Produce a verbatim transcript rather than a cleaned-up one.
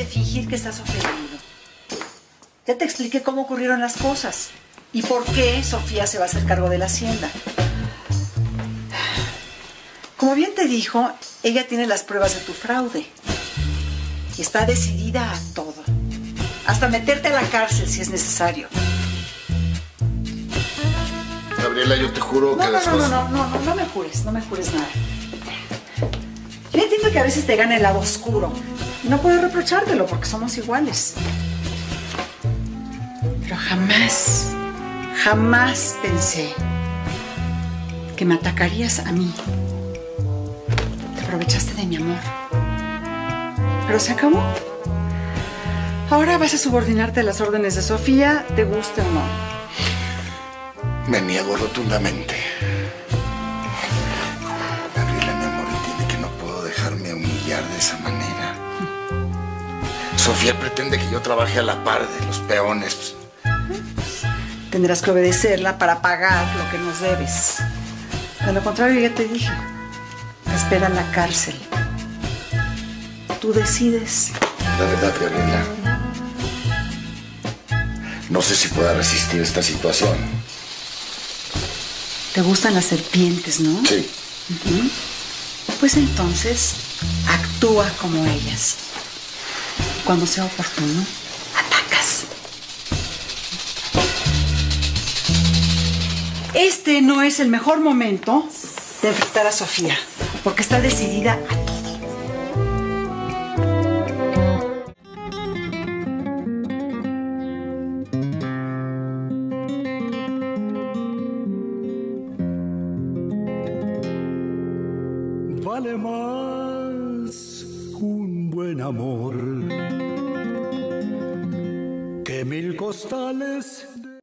de fingir que estás ofendido. Ya te expliqué cómo ocurrieron las cosas y por qué Sofía se va a hacer cargo de la hacienda. Como bien te dijo, ella tiene las pruebas de tu fraude y está decidida a todo, hasta meterte a la cárcel si es necesario. Gabriela, yo te juro no, que no, las no, cosas... No, no, no, no, no me jures, no me jures nada. Yo entiendo que a veces te gana el lado oscuro. Y no puedo reprochártelo porque somos iguales. Pero jamás, jamás pensé que me atacarías a mí. Te aprovechaste de mi amor. Pero se acabó. Ahora vas a subordinarte a las órdenes de Sofía, te guste o no. Me niego rotundamente. Gabriela, mi amor, entiende que no puedo dejarme humillar de esa manera. Sofía pretende que yo trabaje a la par de los peones. Tendrás que obedecerla para pagar lo que nos debes. De lo contrario, ya te dije, te espera en la cárcel. Tú decides. La verdad, Gabriela, no sé si pueda resistir esta situación. ¿Te gustan las serpientes, no? Sí. Uh-huh. Pues entonces, actúa como ellas. Cuando sea oportuno, atacas. Este no es el mejor momento de enfrentar a Sofía, porque está decidida a todo. Vale más un buen amor que mil costales de